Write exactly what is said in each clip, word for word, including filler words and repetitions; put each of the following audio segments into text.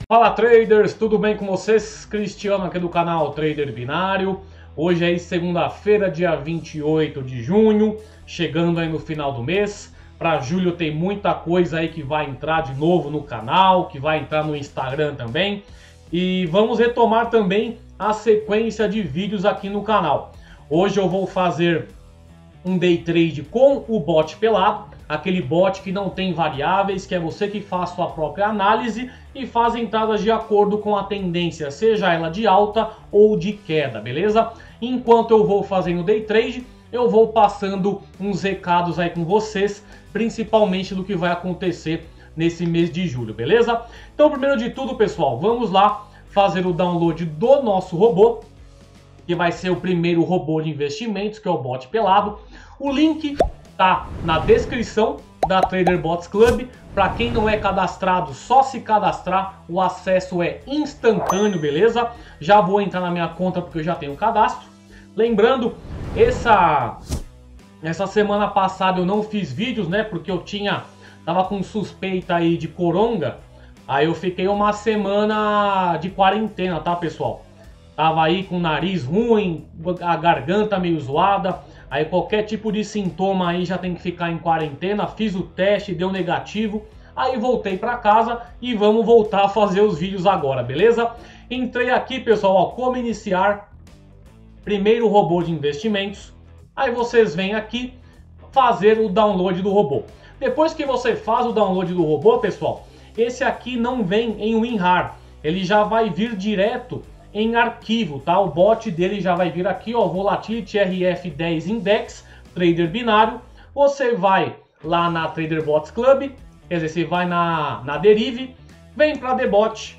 Fala traders, tudo bem com vocês? Cristiano aqui do canal Trader Binário. Hoje é segunda-feira, dia vinte e oito de junho, chegando aí no final do mês. Para julho tem muita coisa aí que vai entrar de novo no canal, que vai entrar no Instagram também. E vamos retomar também a sequência de vídeos aqui no canal. Hoje eu vou fazer um day trade com o bot pelado, aquele bot que não tem variáveis, que é você que faz sua própria análise e faz entradas de acordo com a tendência, seja ela de alta ou de queda, beleza? Enquanto eu vou fazendo day trade, eu vou passando uns recados aí com vocês, principalmente do que vai acontecer nesse mês de julho, beleza? Então, primeiro de tudo, pessoal, vamos lá fazer o download do nosso robô, que vai ser o primeiro robô de investimentos, que é o bot pelado. O link tá na descrição da Trader Bots Club. Para quem não é cadastrado, só se cadastrar, o acesso é instantâneo, beleza? Já vou entrar na minha conta porque eu já tenho cadastro. Lembrando, essa essa semana passada eu não fiz vídeos, né? Porque eu tinha tava com suspeita aí de coronga. Aí eu fiquei uma semana de quarentena, tá, pessoal? Tava aí com o nariz ruim, a garganta meio zoada. Aí qualquer tipo de sintoma aí já tem que ficar em quarentena. Fiz o teste, deu negativo. Aí voltei para casa e vamos voltar a fazer os vídeos agora, beleza? Entrei aqui, pessoal, ó, como iniciar. Primeiro robô de investimentos. Aí vocês vêm aqui fazer o download do robô. Depois que você faz o download do robô, pessoal, esse aqui não vem em WinRAR. Ele já vai vir direto em arquivo, tá? O bot dele já vai vir aqui, ó, Volatility R F dez Index, Trader Binário. Você vai lá na Trader Bots Club, quer dizer, você vai na, na Derive, vem para Debot,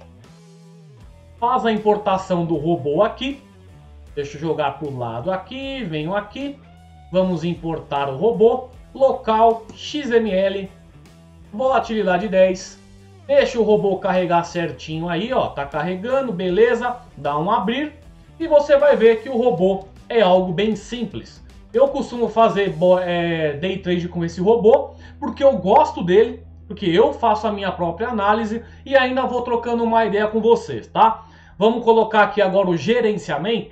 faz a importação do robô aqui. Deixa eu jogar para o lado aqui, venho aqui, vamos importar o robô, local, X M L, volatilidade dez. Deixa o robô carregar certinho aí, ó, tá carregando, beleza, dá um abrir e você vai ver que o robô é algo bem simples. Eu costumo fazer é, day trade com esse robô porque eu gosto dele, porque eu faço a minha própria análise e ainda vou trocando uma ideia com vocês, tá? Vamos colocar aqui agora o gerenciamento.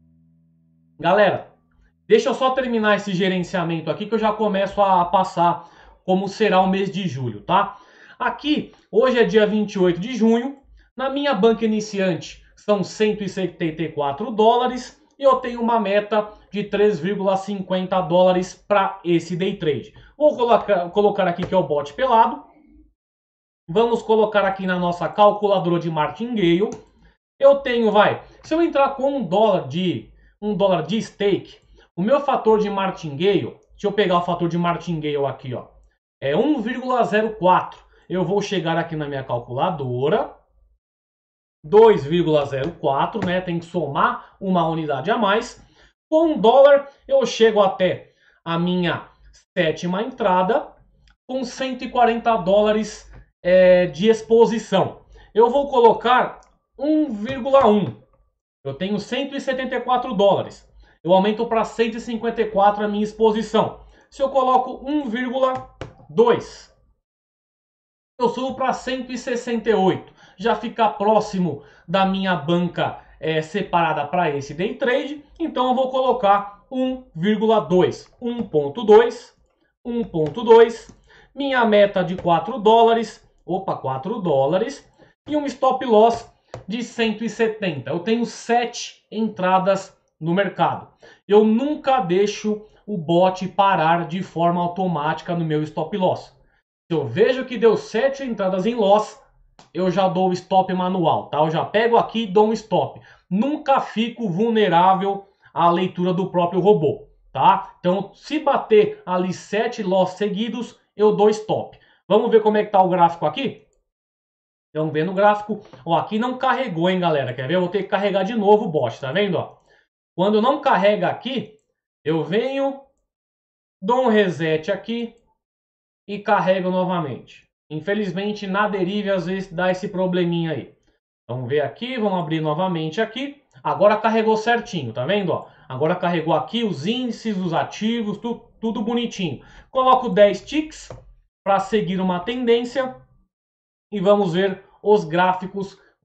Galera, deixa eu só terminar esse gerenciamento aqui que eu já começo a passar como será o mês de julho, tá? Aqui, hoje é dia vinte e oito de junho, na minha banca iniciante são cento e setenta e quatro dólares e eu tenho uma meta de três vírgula cinquenta dólares para esse day trade. Vou colocar, colocar aqui que é o bot pelado. Vamos colocar aqui na nossa calculadora de martingale. Eu tenho, vai, se eu entrar com um dólar de, um dólar de stake, o meu fator de martingale, deixa eu pegar o fator de martingale aqui, ó, é um vírgula zero quatro. Eu vou chegar aqui na minha calculadora, dois vírgula zero quatro, né? Tem que somar uma unidade a mais. Com um dólar eu chego até a minha sétima entrada com cento e quarenta dólares é, de exposição. Eu vou colocar um vírgula um. Eu tenho cento e setenta e quatro dólares. Eu aumento para cento e cinquenta e quatro a minha exposição. Se eu coloco um vírgula dois, eu subo para cento e sessenta e oito, já fica próximo da minha banca é, separada para esse day trade, então eu vou colocar um vírgula dois, um ponto dois, um ponto dois, minha meta de quatro dólares, opa, quatro dólares, e um stop loss de cento e setenta. Eu tenho sete entradas no mercado. Eu nunca deixo o bot parar de forma automática no meu stop loss. Se eu vejo que deu sete entradas em loss, eu já dou o stop manual, tá? Eu já pego aqui e dou um stop. Nunca fico vulnerável à leitura do próprio robô, tá? Então, se bater ali sete loss seguidos, eu dou stop. Vamos ver como é que tá o gráfico aqui? Então, vendo o gráfico, ó, aqui não carregou, hein, galera? Quer ver? Eu vou ter que carregar de novo o bot, tá vendo, ó? Quando não carrega aqui, eu venho, dou um reset aqui e carrego novamente. Infelizmente, na Derive, às vezes dá esse probleminha aí. Vamos ver aqui, vamos abrir novamente aqui. Agora carregou certinho, tá vendo? Ó? Agora carregou aqui os índices, os ativos, tu, tudo bonitinho. Coloco dez ticks para seguir uma tendência e vamos ver os gráficos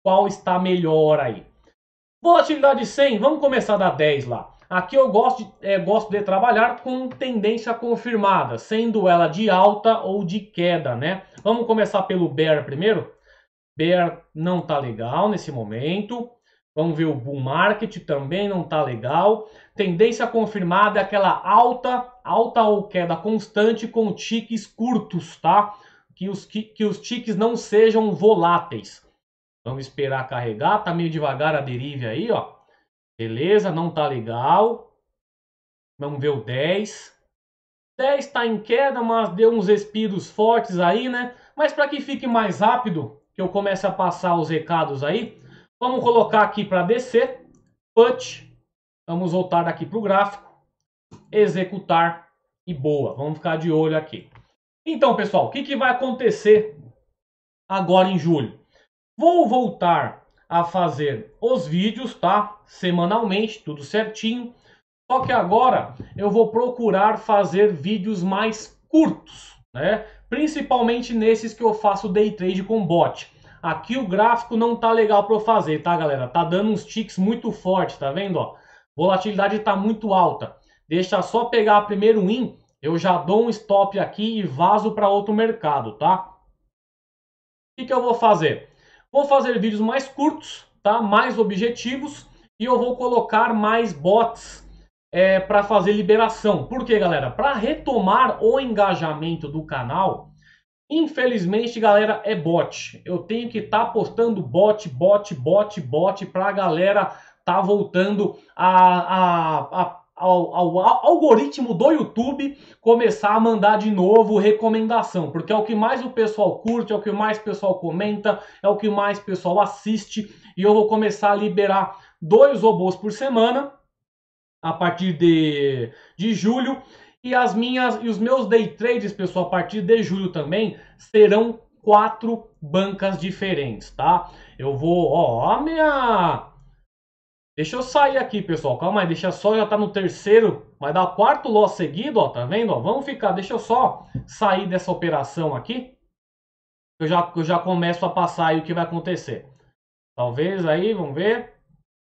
qual está melhor aí. Volatilidade cem, vamos começar da dez lá. Aqui eu gosto de, é, gosto de trabalhar com tendência confirmada, sendo ela de alta ou de queda, né? Vamos começar pelo Bear primeiro. Bear não tá legal nesse momento. Vamos ver o Bull Market, também não tá legal. Tendência confirmada é aquela alta, alta ou queda constante com tiques curtos, tá? Que os, que, que os tiques não sejam voláteis. Vamos esperar carregar, tá meio devagar a derive aí, ó. Beleza, não tá legal. Vamos ver o dez. dez tá em queda, mas deu uns respiros fortes aí, né? Mas para que fique mais rápido, que eu comece a passar os recados aí, vamos colocar aqui para descer. Put. Vamos voltar aqui para o gráfico. Executar. E boa. Vamos ficar de olho aqui. Então, pessoal, o que, que vai acontecer agora em julho? Vou voltar a fazer os vídeos, tá? Semanalmente, tudo certinho. Só que agora eu vou procurar fazer vídeos mais curtos, né? Principalmente nesses que eu faço day trade com bot. Aqui o gráfico não tá legal para eu fazer, tá, galera? Tá dando uns ticks muito fortes, tá vendo, ó? Volatilidade tá muito alta. Deixa só pegar a primeiro win, eu já dou um stop aqui e vazo para outro mercado, tá? O que, que eu vou fazer? Vou fazer vídeos mais curtos, tá? Mais objetivos, e eu vou colocar mais bots é, para fazer liberação. Por quê, galera? Para retomar o engajamento do canal, infelizmente, galera, é bot. Eu tenho que estar tá postando bot, bot, bot, bot para a galera tá voltando a, a, a Ao, ao, ao algoritmo do YouTube começar a mandar de novo recomendação, porque é o que mais o pessoal curte, é o que mais o pessoal comenta, é o que mais o pessoal assiste, e eu vou começar a liberar dois robôs por semana a partir de, de julho, e as minhas e os meus day trades, pessoal, a partir de julho também serão quatro bancas diferentes, tá? Eu vou, ó, a minha Deixa eu sair aqui, pessoal. Calma aí, deixa só, já tá no terceiro. Vai dar o quarto loss seguido, ó. Tá vendo? Ó, vamos ficar, deixa eu só sair dessa operação aqui. Eu já, eu já começo a passar aí o que vai acontecer. Talvez aí, vamos ver.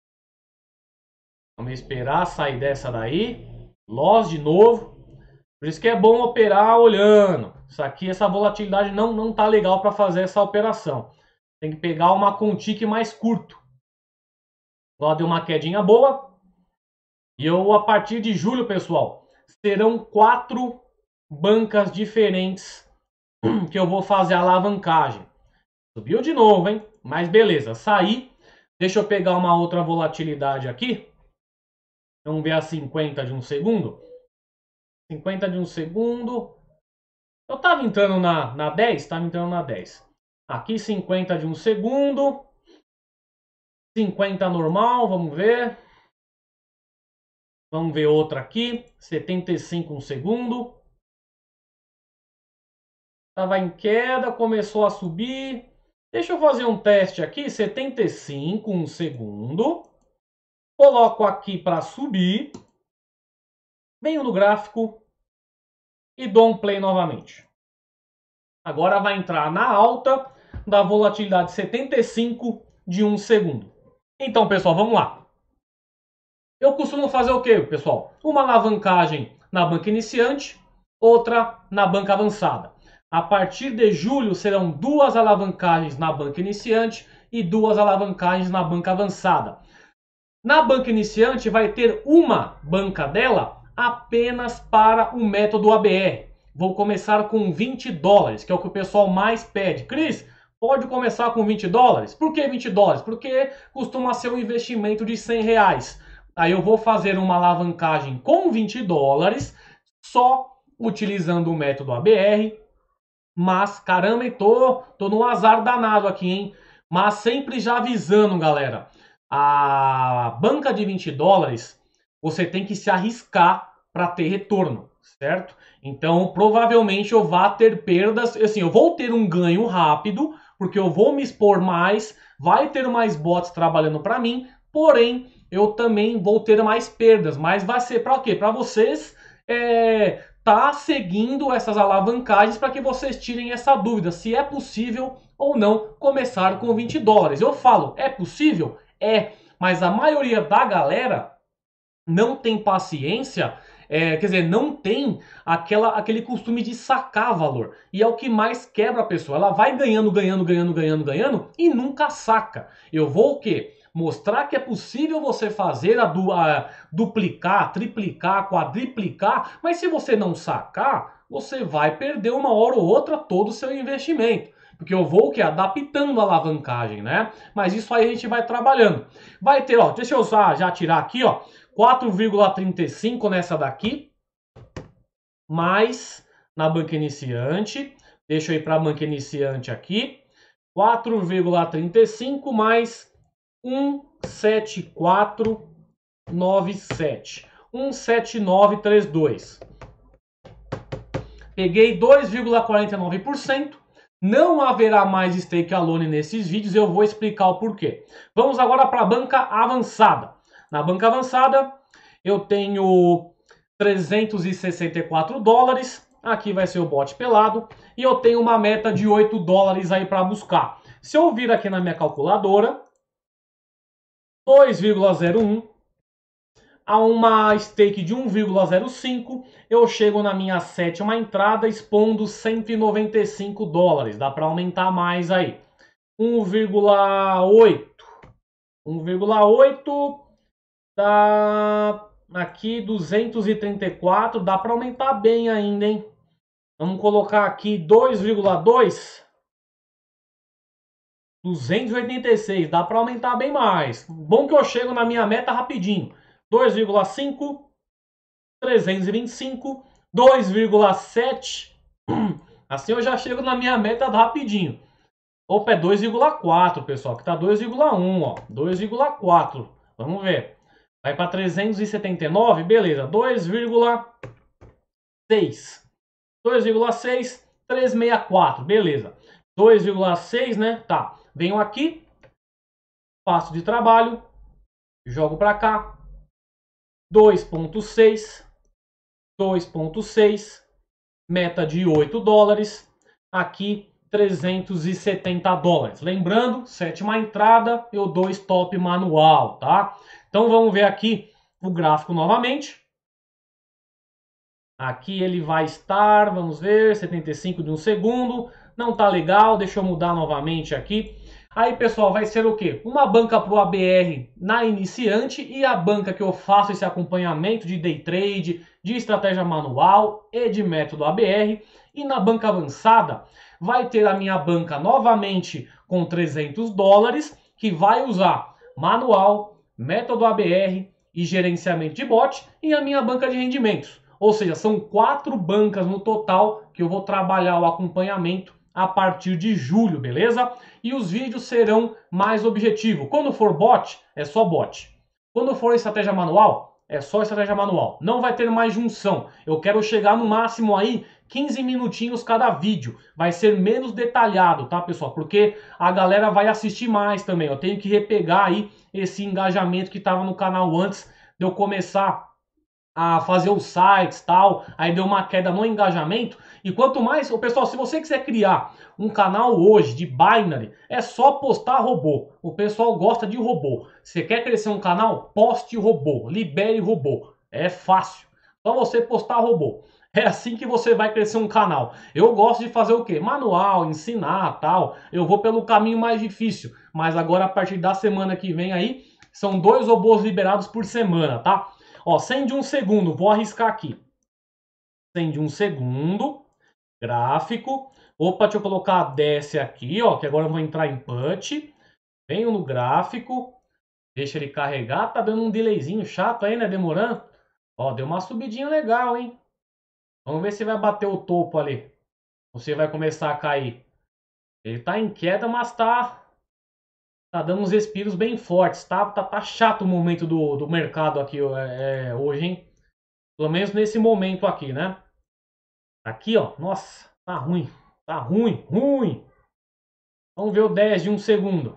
Vamos esperar sair dessa daí. Loss de novo. Por isso que é bom operar olhando. Isso aqui, essa volatilidade não, não tá legal para fazer essa operação. Tem que pegar uma com tique mais curto. Ela deu uma quedinha boa. E eu, a partir de julho, pessoal, serão quatro bancas diferentes que eu vou fazer a alavancagem. Subiu de novo, hein? Mas beleza, saí. Deixa eu pegar uma outra volatilidade aqui. Vamos ver a cinquenta de um segundo. cinquenta de um segundo. Eu tava entrando na, na dez? Tava entrando na dez. Aqui cinquenta de um segundo. cinquenta normal, vamos ver. Vamos ver outra aqui. setenta e cinco um segundo. Estava em queda, começou a subir. Deixa eu fazer um teste aqui. setenta e cinco um segundo. Coloco aqui para subir. Venho no gráfico. E dou um play novamente. Agora vai entrar na alta da volatilidade setenta e cinco de um segundo. Então, pessoal, vamos lá. Eu costumo fazer o quê, pessoal? Uma alavancagem na banca iniciante, outra na banca avançada. A partir de julho serão duas alavancagens na banca iniciante e duas alavancagens na banca avançada. Na banca iniciante vai ter uma banca dela apenas para o método A B R. Vou começar com vinte dólares, que é o que o pessoal mais pede. Cris, pode começar com vinte dólares? Por que vinte dólares? Porque costuma ser um investimento de cem reais. Aí eu vou fazer uma alavancagem com vinte dólares, só utilizando o método A B R. Mas, caramba, eu tô, tô no azar danado aqui, hein? Mas sempre já avisando, galera. A banca de vinte dólares, você tem que se arriscar para ter retorno, certo? Então, provavelmente eu vá ter perdas. Assim, eu vou ter um ganho rápido, porque eu vou me expor mais, vai ter mais bots trabalhando para mim, porém, eu também vou ter mais perdas. Mas vai ser para quê? Para vocês é, tá seguindo essas alavancagens para que vocês tirem essa dúvida se é possível ou não começar com vinte dólares. Eu falo, é possível? É, mas a maioria da galera não tem paciência, é, quer dizer, não tem aquela, aquele costume de sacar valor. E é o que mais quebra a pessoa. Ela vai ganhando, ganhando, ganhando, ganhando, ganhando e nunca saca. Eu vou o quê? Mostrar que é possível você fazer a, du a duplicar, triplicar, quadriplicar, mas se você não sacar, você vai perder uma hora ou outra todo o seu investimento. Porque eu vou o que? Adaptando a alavancagem, né? Mas isso aí a gente vai trabalhando. Vai ter, ó, deixa eu já, já tirar aqui, ó, quatro vírgula trinta e cinco nessa daqui, mais na banca iniciante, deixa eu ir para a banca iniciante aqui, quatro vírgula trinta e cinco mais um sete quatro nove sete, um sete nove três dois. Peguei dois vírgula quarenta e nove por cento. Não haverá mais stake alone nesses vídeos, eu vou explicar o porquê. Vamos agora para a banca avançada. Na banca avançada, eu tenho trezentos e sessenta e quatro dólares. Aqui vai ser o bot pelado. E eu tenho uma meta de oito dólares aí para buscar. Se eu vir aqui na minha calculadora, dois vírgula zero um, a uma stake de um vírgula zero cinco, eu chego na minha sétima entrada expondo cento e noventa e cinco dólares. Dá para aumentar mais aí. um vírgula oito. um vírgula oito dá aqui duzentos e trinta e quatro. Dá para aumentar bem ainda, hein? Vamos colocar aqui dois vírgula dois. duzentos e oitenta e seis. Dá para aumentar bem mais. Bom que eu chego na minha meta rapidinho. dois vírgula cinco, trezentos e vinte e cinco, dois vírgula sete, assim eu já chego na minha meta rapidinho. Opa, é dois vírgula quatro, pessoal, que tá dois vírgula um, ó, dois vírgula quatro, vamos ver. Vai para trezentos e setenta e nove, beleza, dois vírgula seis, dois vírgula seis, trezentos e sessenta e quatro, beleza. dois vírgula seis, né, tá, venho aqui, passo de trabalho, jogo para cá, dois vírgula seis, dois vírgula seis, meta de oito dólares, aqui trezentos e setenta dólares. Lembrando, sétima entrada, eu dou stop manual, tá? Então vamos ver aqui o gráfico novamente. Aqui ele vai estar, vamos ver, setenta e cinco de um segundo, não tá legal, deixa eu mudar novamente aqui. Aí, pessoal, vai ser o quê? Uma banca para o A B R na iniciante e a banca que eu faço esse acompanhamento de day trade, de estratégia manual e de método A B R. E na banca avançada vai ter a minha banca novamente com trezentos dólares, que vai usar manual, método A B R e gerenciamento de bot e a minha banca de rendimentos. Ou seja, são quatro bancas no total que eu vou trabalhar o acompanhamento a partir de julho, beleza? E os vídeos serão mais objetivos. Quando for bot, é só bot. Quando for estratégia manual, é só estratégia manual. Não vai ter mais junção. Eu quero chegar no máximo aí quinze minutinhos cada vídeo. Vai ser menos detalhado, tá, pessoal? Porque a galera vai assistir mais também. Eu tenho que repegar aí esse engajamento que estava no canal antes de eu começar a fazer os sites e tal, aí deu uma queda no engajamento. E quanto mais, o pessoal, se você quiser criar um canal hoje de binary, é só postar robô. O pessoal gosta de robô. Você quer crescer um canal? Poste robô, libere robô. É fácil. Só você postar robô. É assim que você vai crescer um canal. Eu gosto de fazer o quê? Manual, ensinar, tal. Eu vou pelo caminho mais difícil. Mas agora, a partir da semana que vem aí, são dois robôs liberados por semana, tá? Ó, cem de um segundo, vou arriscar aqui. cem de um segundo, gráfico. Opa, deixa eu colocar desce aqui, ó, que agora eu vou entrar em put. Venho no gráfico, deixa ele carregar. Tá dando um delayzinho chato aí, né, demorando. Ó, deu uma subidinha legal, hein. Vamos ver se vai bater o topo ali. Ou se vai começar a cair. Ele tá em queda, mas tá... Tá dando uns respiros bem fortes, tá? Tá, tá chato o momento do, do mercado aqui é, hoje, hein? Pelo menos nesse momento aqui, né? Aqui, ó. Nossa, tá ruim. Tá ruim, ruim. Vamos ver o dez de um segundo.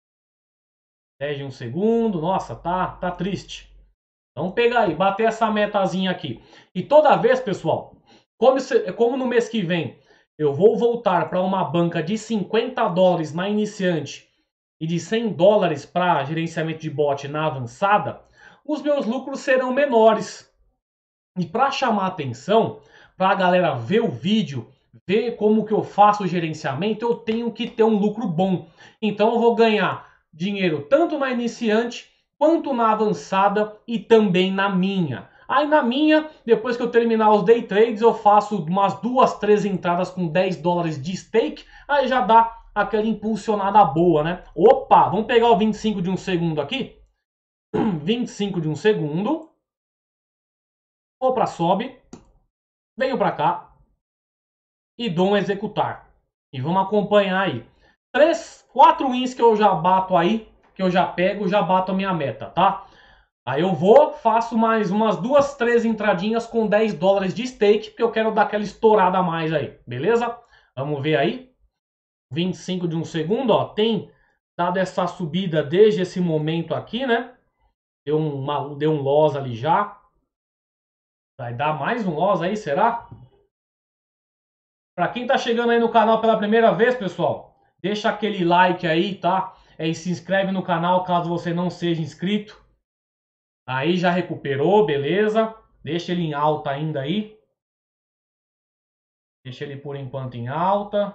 dez de um segundo. Nossa, tá, tá triste. Vamos pegar aí, bater essa metazinha aqui. E toda vez, pessoal, Como, se, como no mês que vem eu vou voltar para uma banca de cinquenta dólares na iniciante e de cem dólares para gerenciamento de bot na avançada, os meus lucros serão menores. E para chamar atenção, para a galera ver o vídeo, ver como que eu faço o gerenciamento, eu tenho que ter um lucro bom. Então eu vou ganhar dinheiro tanto na iniciante, quanto na avançada e também na minha. Aí na minha, depois que eu terminar os day trades, eu faço umas duas, três entradas com dez dólares de stake, aí já dá aquela impulsionada boa, né? Opa, vamos pegar o vinte e cinco de um segundo aqui. vinte e cinco de um segundo. Vou para sobe. Venho para cá. E dou um executar. E vamos acompanhar aí. Três, quatro wins que eu já bato aí, que eu já pego, já bato a minha meta, tá? Aí eu vou, faço mais umas duas, três entradinhas com dez dólares de stake, porque eu quero dar aquela estourada a mais aí, beleza? Vamos ver aí. vinte e cinco de um segundo, ó, tem dado essa subida desde esse momento aqui, né? Deu, uma, deu um loss ali já. Vai dar mais um loss aí, será? Para quem tá chegando aí no canal pela primeira vez, pessoal, deixa aquele like aí, tá? É, e se inscreve no canal caso você não seja inscrito. Aí já recuperou, beleza. Deixa ele em alta ainda aí. Deixa ele por enquanto em alta.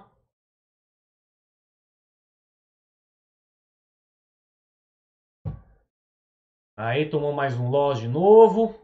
Aí tomou mais um loss de novo.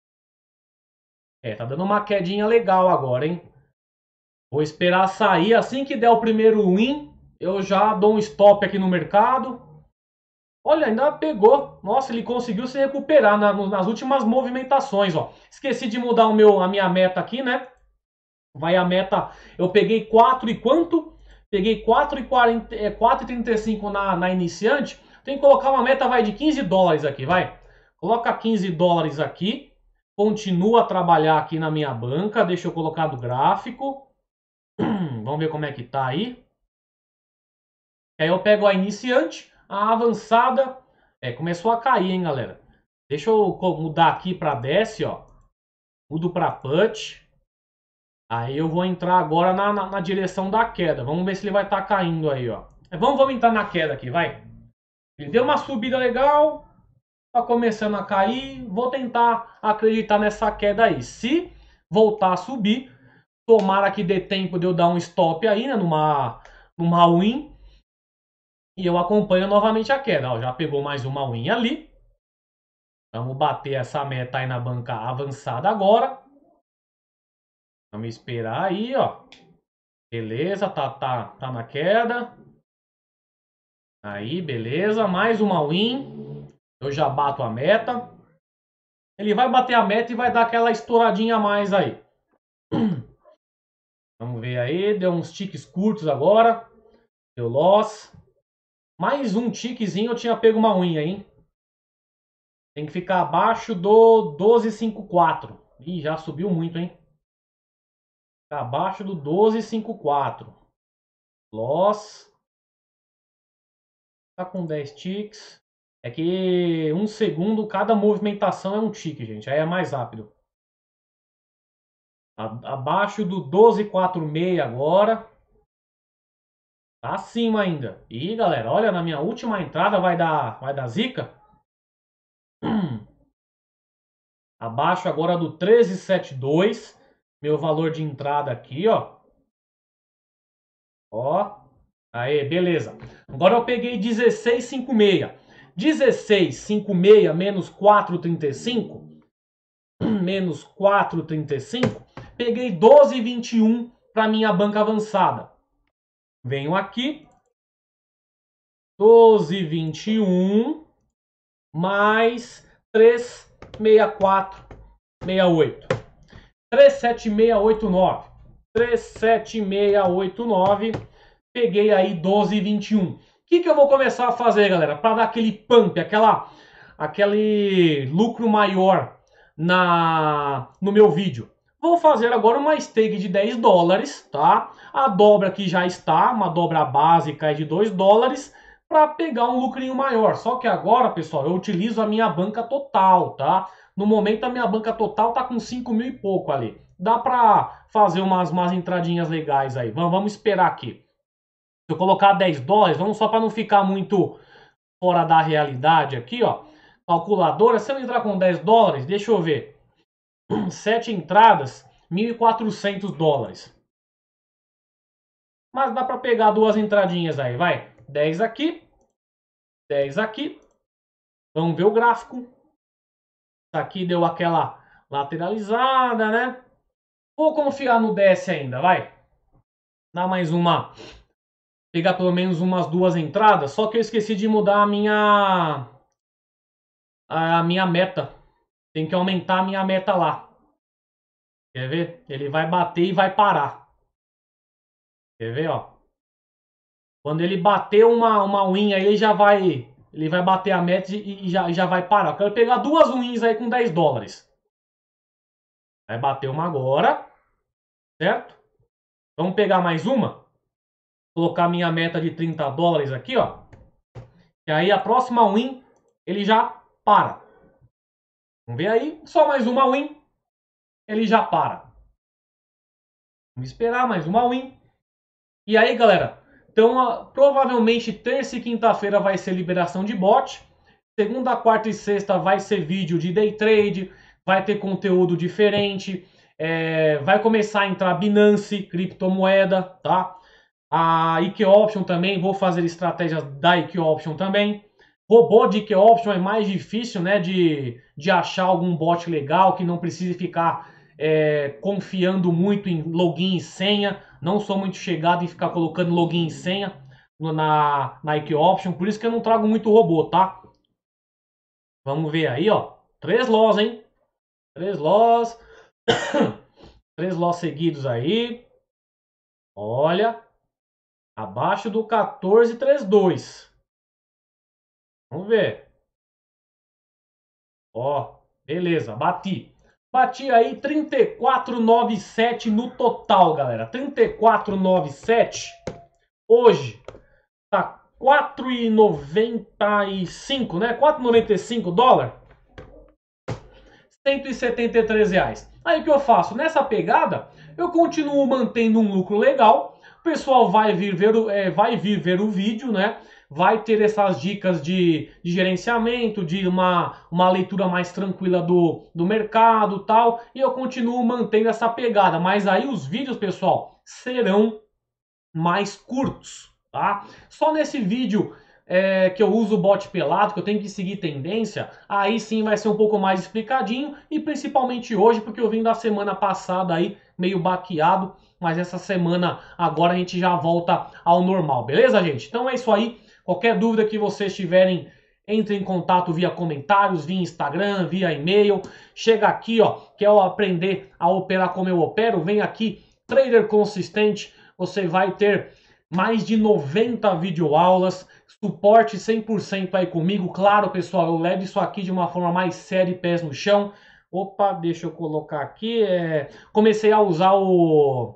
É, tá dando uma quedinha legal agora, hein? Vou esperar sair. Assim que der o primeiro win, eu já dou um stop aqui no mercado. Olha, ainda pegou. Nossa, ele conseguiu se recuperar na, nas últimas movimentações, ó. Esqueci de mudar o meu, a minha meta aqui, né? Vai a meta... Eu peguei quatro e quanto? Peguei quatro e trinta e cinco na, na iniciante. Tem que colocar uma meta, vai, de quinze dólares aqui, vai. Coloca quinze dólares aqui. Continua a trabalhar aqui na minha banca. Deixa eu colocar do gráfico. Vamos ver como é que tá aí. Aí eu pego a iniciante. A avançada é, começou a cair, hein, galera. Deixa eu mudar aqui para desce, ó. Mudo para put. Aí eu vou entrar agora na, na, na direção da queda. Vamos ver se ele vai estar tá caindo aí, ó. Vamos, vamos entrar na queda aqui, vai. Ele deu uma subida legal. Tá começando a cair. Vou tentar acreditar nessa queda aí. Se voltar a subir, tomara que dê tempo de eu dar um stop aí, né? Numa, numa win. E eu acompanho novamente a queda. Ó, já pegou mais uma win ali. Vamos bater essa meta aí na banca avançada agora. Vamos esperar aí, ó. Beleza, tá, tá, tá na queda. Aí, beleza. Mais uma win. Eu já bato a meta. Ele vai bater a meta e vai dar aquela estouradinha a mais aí. Vamos ver aí. Deu uns tiques curtos agora. Deu loss. Mais um tiquezinho, eu tinha pego uma unha, hein? Tem que ficar abaixo do doze vírgula cinquenta e quatro. Ih, já subiu muito, hein? Ficar abaixo do doze vírgula cinquenta e quatro. Loss. Tá com dez ticks. É que um segundo, cada movimentação é um tique, gente. Aí é mais rápido. Abaixo do doze vírgula quarenta e seis agora. Tá acima ainda. E galera, olha, na minha última entrada vai dar, vai dar zica. Hum. Abaixo agora do treze vírgula setenta e dois. Meu valor de entrada aqui, ó. Ó. Aí, beleza. Agora eu peguei dezesseis vírgula cinquenta e seis. dezesseis vírgula cinquenta e seis menos quatro vírgula trinta e cinco. Menos quatro vírgula trinta e cinco. Peguei doze vírgula vinte e um para minha banca avançada. Venho aqui, doze vírgula vinte e um mais três vírgula sessenta e quatro sessenta e oito. três sete seis oito nove. três sete seis oito nove. Peguei aí doze vírgula vinte e um. O que, que eu vou começar a fazer, galera? Para dar aquele pump, aquela, aquele lucro maior na, no meu vídeo. Vou fazer agora uma stake de dez dólares, tá? A dobra aqui já está, uma dobra básica de dois dólares, para pegar um lucrinho maior. Só que agora, pessoal, eu utilizo a minha banca total, tá? No momento a minha banca total tá com cinco mil e pouco ali. dá pra fazer umas, umas entradinhas legais aí. Vamos, vamos esperar aqui. Se eu colocar dez dólares, vamos só para não ficar muito fora da realidade aqui, ó. Calculadora, se eu entrar com dez dólares, deixa eu ver. sete entradas, mil e quatrocentos dólares. Mas dá para pegar duas entradinhas aí, vai. dez aqui, dez aqui. Vamos ver o gráfico. Isso aqui deu aquela lateralizada, né? Vou confiar no D S ainda, vai. Dá mais uma. Pegar pelo menos umas duas entradas. Só que eu esqueci de mudar a minha... A minha meta. Tem que aumentar a minha meta lá. Quer ver? Ele vai bater e vai parar. Quer ver, ó? Quando ele bater uma, uma win aí, ele já vai... Ele vai bater a meta e, e já, já vai parar. Eu quero pegar duas wins aí com dez dólares. Vai bater uma agora. Certo? Vamos pegar mais uma. Colocar minha meta de trinta dólares aqui, ó. E aí a próxima win, ele já para. Vamos ver aí. Só mais uma win. Ele já para. Vamos esperar mais uma win. E aí, galera. Então, provavelmente terça e quinta-feira vai ser liberação de bot. Segunda, quarta e sexta vai ser vídeo de day trade. Vai ter conteúdo diferente. É, vai começar a entrar Binance, criptomoeda, tá? A I Q Option também, vou fazer estratégias da I Q Option também. Robô de I Q Option é mais difícil, né, de, de achar algum bot legal que não precise ficar é, confiando muito em login e senha. Não sou muito chegado em ficar colocando login e senha na, na I Q Option, por isso que eu não trago muito robô, tá? Vamos ver aí, ó. Três loss, hein? Três loss. Três loss seguidos aí. Olha. Abaixo do quatorze trinta e dois. Vamos ver. Ó, beleza, bati. Bati aí trinta e quatro vírgula noventa e sete no total, galera. trinta e quatro vírgula noventa e sete. Hoje tá quatro reais e noventa e cinco, né? quatro reais e noventa e cinco dólares. cento e setenta e três reais. Aí o que eu faço? Nessa pegada, eu continuo mantendo um lucro legal. O pessoal vai vir ver o, é, vai vir ver o vídeo, né? Vai ter essas dicas de, de gerenciamento, de uma, uma leitura mais tranquila do, do mercado e tal. E eu continuo mantendo essa pegada. Mas aí os vídeos, pessoal, serão mais curtos, tá? Só nesse vídeo é, que eu uso o bot pelado, que eu tenho que seguir tendência, aí sim vai ser um pouco mais explicadinho. E principalmente hoje, porque eu vim da semana passada aí meio baqueado. Mas essa semana agora a gente já volta ao normal, beleza, gente? Então é isso aí. Qualquer dúvida que vocês tiverem, entre em contato via comentários, via Instagram, via e-mail. Chega aqui, ó, quer aprender a operar como eu opero? Vem aqui, Trader Consistente. Você vai ter mais de noventa videoaulas, suporte cem por cento aí comigo. Claro, pessoal, eu levo isso aqui de uma forma mais séria e pés no chão. Opa, deixa eu colocar aqui. É... Comecei a usar o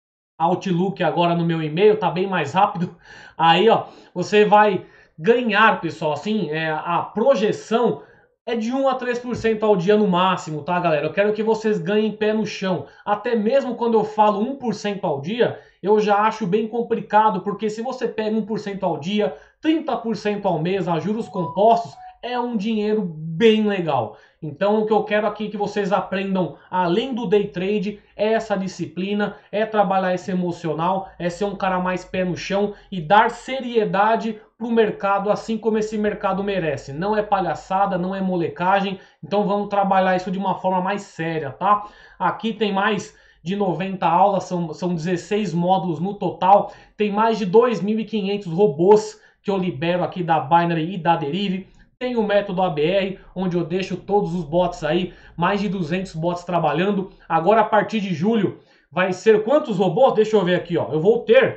Outlook agora no meu e-mail, tá bem mais rápido. Aí, ó, você vai ganhar, pessoal, assim, é, a projeção é de um a três por cento ao dia no máximo, tá, galera? Eu quero que vocês ganhem pé no chão. Até mesmo quando eu falo um por cento ao dia, eu já acho bem complicado, porque se você pega um por cento ao dia, trinta por cento ao mês, a juros compostos, é um dinheiro bem legal. Então o que eu quero aqui que vocês aprendam, além do day trade, é essa disciplina, é trabalhar esse emocional, é ser um cara mais pé no chão e dar seriedade para o mercado, assim como esse mercado merece. Não é palhaçada, não é molecagem, então vamos trabalhar isso de uma forma mais séria, tá? Aqui tem mais de noventa aulas, são, são dezesseis módulos no total, tem mais de dois mil e quinhentos robôs que eu libero aqui da Binary e da Derive. Tem o método A B R, onde eu deixo todos os bots aí, mais de duzentos bots trabalhando. Agora, a partir de julho, vai ser quantos robôs? Deixa eu ver aqui, ó. Eu vou ter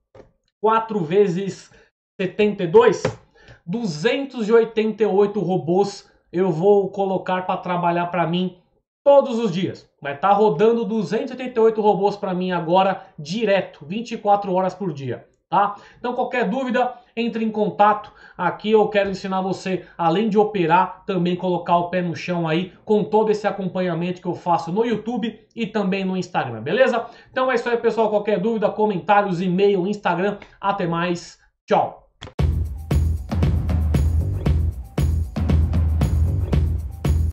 quatro vezes setenta e dois, duzentos e oitenta e oito robôs eu vou colocar para trabalhar para mim todos os dias. Vai estar rodando duzentos e oitenta e oito robôs para mim agora, direto, vinte e quatro horas por dia. Tá? Então qualquer dúvida entre em contato. Aqui eu quero ensinar você, além de operar, também colocar o pé no chão aí com todo esse acompanhamento que eu faço no YouTube e também no Instagram, beleza? Então é isso aí, pessoal. Qualquer dúvida, comentários, e-mail, Instagram. Até mais. Tchau.